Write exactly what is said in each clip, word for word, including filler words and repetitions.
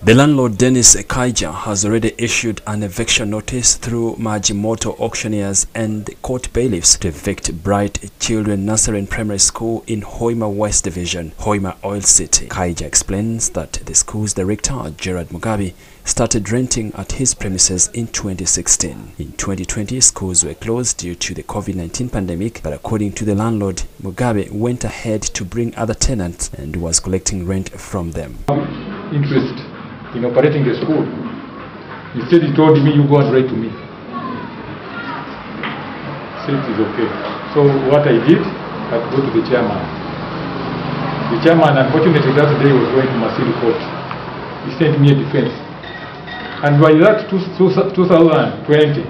The landlord Dennis Kaija has already issued an eviction notice through Majimoto auctioneers and court bailiffs to evict Bright Children Nursery and Primary School in Hoima West Division, Hoima Oil City. Kaija explains that the school's director, Gerard Mugabe, started renting at his premises in twenty sixteen. In twenty twenty, schools were closed due to the COVID nineteen pandemic, but according to the landlord, Mugabe went ahead to bring other tenants and was collecting rent from them. Interest in operating the school. Instead, he told me, you go and write to me. Said it is okay. So what I did, I go to the chairman. The chairman, unfortunately, that day was going to Masiri Court. He sent me a defense. And by that, two thousand twenty,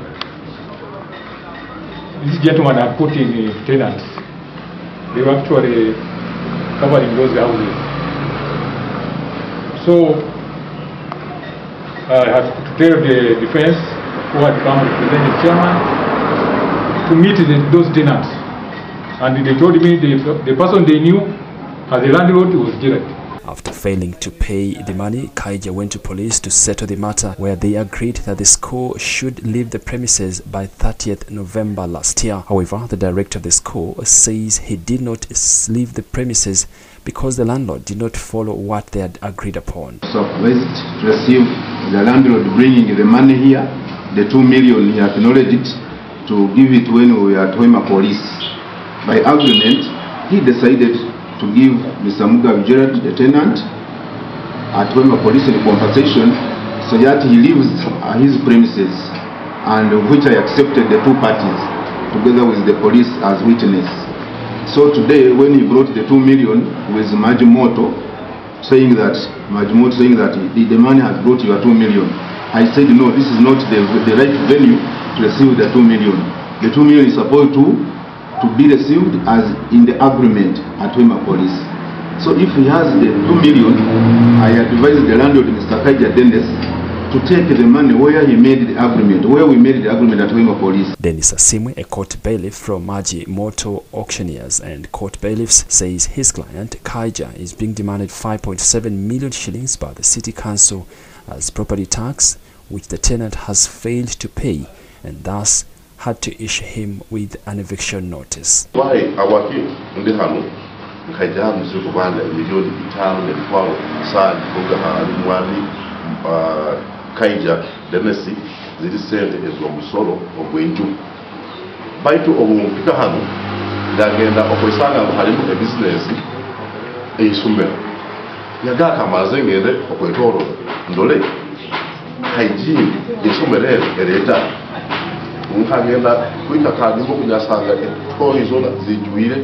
this gentleman had put in uh, tenants. They were actually covering those houses. So I had to tell the defense, who had come representing the chairman, to meet the, those tenants. And they told me the, the person they knew as a landlord was Gerard. After failing to pay the money, Kaija went to police to settle the matter, where they agreed that the school should leave the premises by thirtieth November last year. However, the director of the school says he did not leave the premises because the landlord did not follow what they had agreed upon. Surprised to receive the landlord bringing the money here, the two million, he acknowledged it, to give it when we were at Hoima Police. By agreement, he decided to give Mister Mugabe Gerard, the tenant, at Hoima Police in compensation, so that he leaves his premises, and which I accepted the two parties, together with the police as witness. So today, when he brought the two million with Majimoto, saying that Majimoto saying that the, the money has brought your two million, I said no, this is not the, the right venue to receive the two million. The two million is supposed to to be received as in the agreement at Hoima Police. So if he has the two million, I advise the landlord, Mister Kaija Dennis, to take the money where he made the agreement, where we made the agreement at Hoima Police. Dennis Asimwe, a court bailiff from Majimoto auctioneers and court bailiffs, says his client Kaija is being demanded five point seven million shillings by the city council as property tax, which the tenant has failed to pay, and thus had to issue him with an eviction notice. Why our king in the Hanu, Kaija Mizuku Banda, million Itam, and Power, Sad, Boga, Mwali, Kaija Denesi, ziri sente ezomusolo ogwenju baitu obumpika hano ndagenda okwesanga halimu e business eisumero yagaka mazengere okwetoro ndole hygiene isumero ereta nkagenda kwita kandi ngo kunyasanga etoizona zijuire.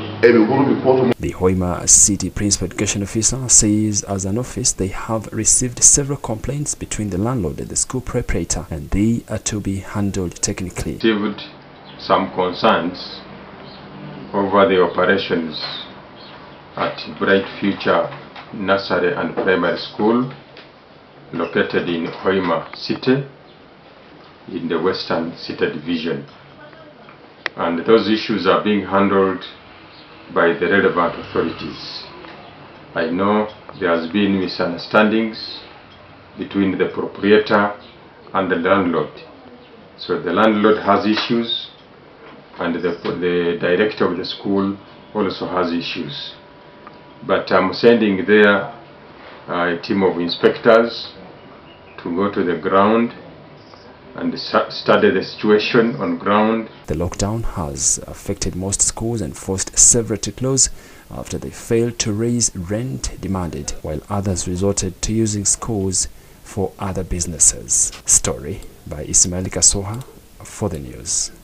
The Hoima City Principal Education Officer says as an office they have received several complaints between the landlord and the school proprietor, and they are to be handled technically. Received some concerns over the operations at Bright Future Nursery and Primary School located in Hoima City in the Western City Division, and those issues are being handled by the relevant authorities. I know there has been misunderstandings between the proprietor and the landlord. So the landlord has issues, and the, the director of the school also has issues. But I'm sending there a team of inspectors to go to the ground and study the situation on ground. The lockdown has affected most schools and forced several to close after they failed to raise rent demanded, while others resorted to using schools for other businesses. Story by Ismail Kasoha for the news.